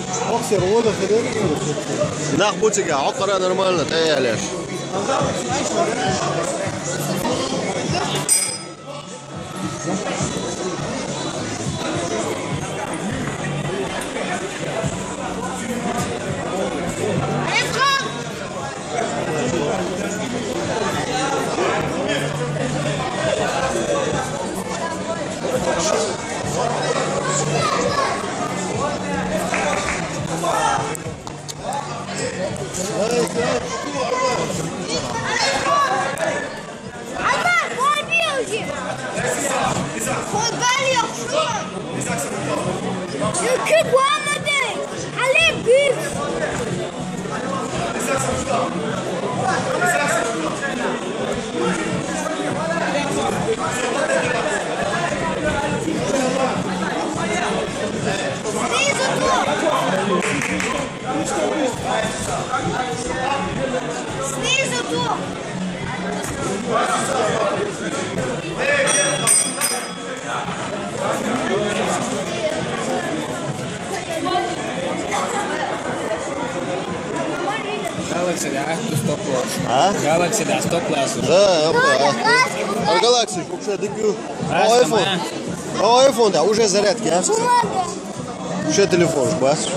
Наркотики, окра нормально, таяляш. Снизу тут! Galaxy de stop loss. А? Galaxy de stop loss. Да, а Galaxy, купше дикю. iPhone, да, уже зарядки, а? Уже телефон, бас.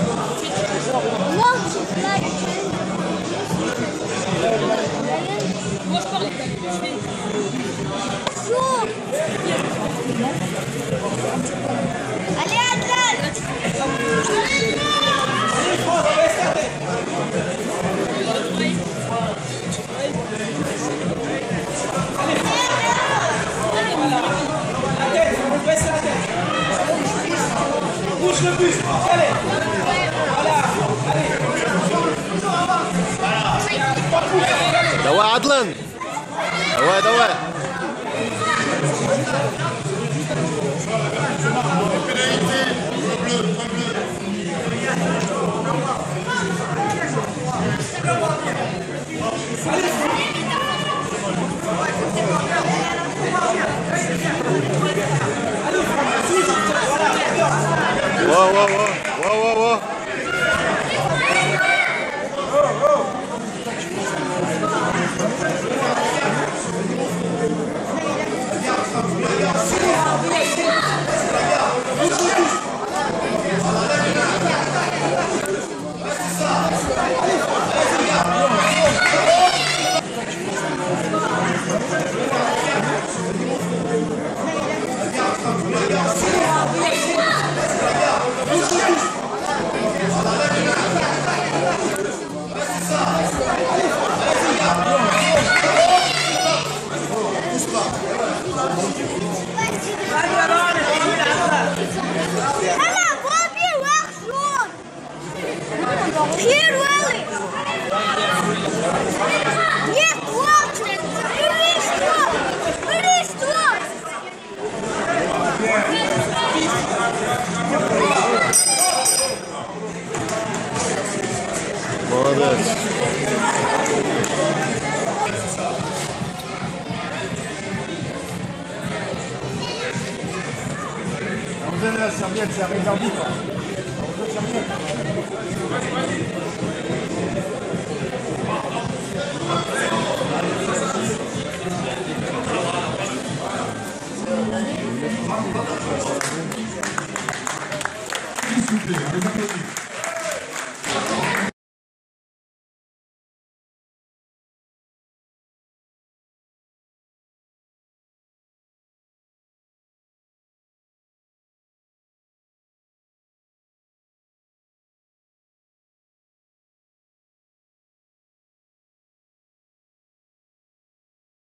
Bouge le bus, allez. Voilà, allez. Давай, Адлан. Давай, давай. Во. Молодец. On donne la serviette, c'est avec l'arbitre. On donne la serviette. S'il vous plaît, on les applaudit.